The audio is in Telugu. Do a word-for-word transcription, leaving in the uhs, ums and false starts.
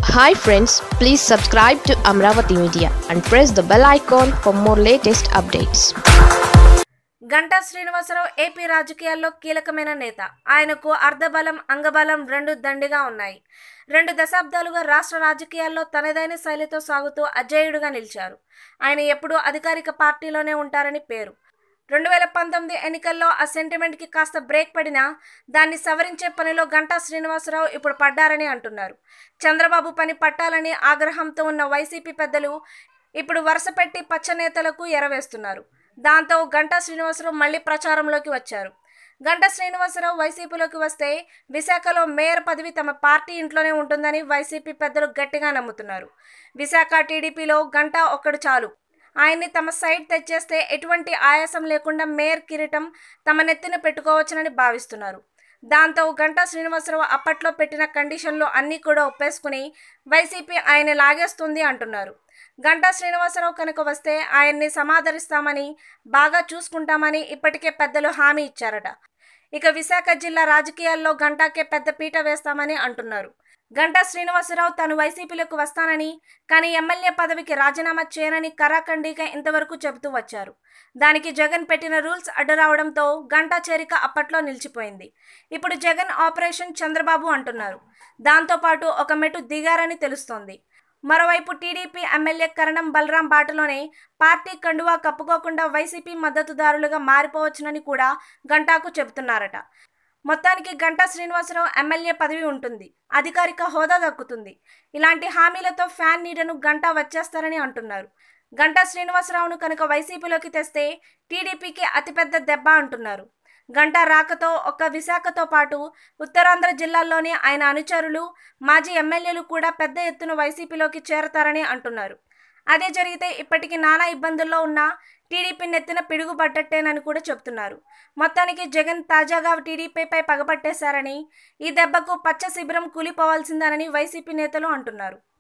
Hi friends, please subscribe to Amaravathi Media and press the bell icon for more latest updates. Ganta Srinivasa Rao AP రాజకీయాల్లో కీలకమైన నేత. ఆయనకు అర్ధబలం, అంగబలం రెండు దండిగా ఉన్నాయి. రెండు దశాబ్దాలుగా రాష్ట్ర రాజకీయాల్లో తనదైన శైలితో సాగుతూ అజేయుడుగా నిలిచారు. ఆయన ఎప్పుడూ అధికారిక పార్టీలోనే ఉంటారని పేరు. రెండు వేల పంతొమ్మిది ఎన్నికల్లో ఆ సెంటిమెంట్కి కాస్త బ్రేక్ పడినా దాన్ని సవరించే పనిలో గంటా శ్రీనివాసరావు ఇప్పుడు పడ్డారని అంటున్నారు. చంద్రబాబు పని పట్టాలని ఆగ్రహంతో ఉన్న వైసీపీ పెద్దలు ఇప్పుడు వరుస పెట్టి పచ్చ నేతలకు ఎరవేస్తున్నారు. దాంతో గంటా శ్రీనివాసరావు మళ్లీ ప్రచారంలోకి వచ్చారు. గంటా శ్రీనివాసరావు వైసీపీలోకి వస్తే విశాఖలో మేయర్ పదవి తమ పార్టీ ఇంట్లోనే ఉంటుందని వైసీపీ పెద్దలు గట్టిగా నమ్ముతున్నారు. విశాఖ టీడీపీలో గంటా ఒక్కడు చాలు. ఆయన్ని తమ సైడ్ తెచ్చేస్తే ఎటువంటి ఆయాసం లేకుండా మేయర్ కిరీటం తమ నెత్తిన పెట్టుకోవచ్చునని భావిస్తున్నారు. దాంతో గంటా శ్రీనివాసరావు అప్పట్లో పెట్టిన కండిషన్లు అన్నీ కూడా ఒప్పేసుకుని వైసీపీ ఆయన లాగేస్తుంది అంటున్నారు. గంటా శ్రీనివాసరావు కనుక వస్తే ఆయన్ని సమాదరిస్తామని, బాగా చూసుకుంటామని ఇప్పటికే పెద్దలు హామీ ఇచ్చారట. ఇక విశాఖ జిల్లా రాజకీయాల్లో గంటాకే పెద్ద పీట వేస్తామని అంటున్నారు. గంటా శ్రీనివాసరావు తాను వైసీపీలోకి వస్తానని, కానీ ఎమ్మెల్యే పదవికి రాజీనామా చేయనని కరాఖండిగా ఇంతవరకు చెబుతూ వచ్చారు. దానికి జగన్ పెట్టిన రూల్స్ అడ్డు రావడంతో గంటా చేరిక అప్పట్లో నిలిచిపోయింది. ఇప్పుడు జగన్ ఆపరేషన్ చంద్రబాబు అంటున్నారు. దాంతోపాటు ఒక మెట్టు దిగారని తెలుస్తోంది. మరోవైపు టీడీపీ ఎమ్మెల్యే కరణం బలరాం బాటలోనే పార్టీ కండువా కప్పుకోకుండా వైసీపీ మద్దతుదారులుగా మారిపోవచ్చునని కూడా గంటాకు చెబుతున్నారట. మొత్తానికి గంటా శ్రీనివాసరావు ఎమ్మెల్యే పదవి ఉంటుంది, అధికారిక హోదా దక్కుతుంది. ఇలాంటి హామీలతో ఫ్యాన్ నీడను గంటా వచ్చేస్తారని అంటున్నారు. గంటా శ్రీనివాసరావును కనుక వైసీపీలోకి తెస్తే టీడీపీకి అతిపెద్ద దెబ్బ అంటున్నారు. గంటా రాకతో ఒక్క విశాఖతో పాటు ఉత్తరాంధ్ర జిల్లాల్లోని ఆయన అనుచరులు, మాజీ ఎమ్మెల్యేలు కూడా పెద్ద ఎత్తున వైసీపీలోకి చేరతారని అంటున్నారు. అదే జరిగితే ఇప్పటికీ నానా ఇబ్బందుల్లో ఉన్న టీడీపీ నెత్తిన పిడుగుపడ్డట్టేనని కూడా చెబుతున్నారు. మొత్తానికి జగన్ తాజాగా టీడీపీపై పగపట్టేశారని, ఈ దెబ్బకు పచ్చ శిబిరం కూలిపోవాల్సిందేనని వైసీపీ నేతలు అంటున్నారు.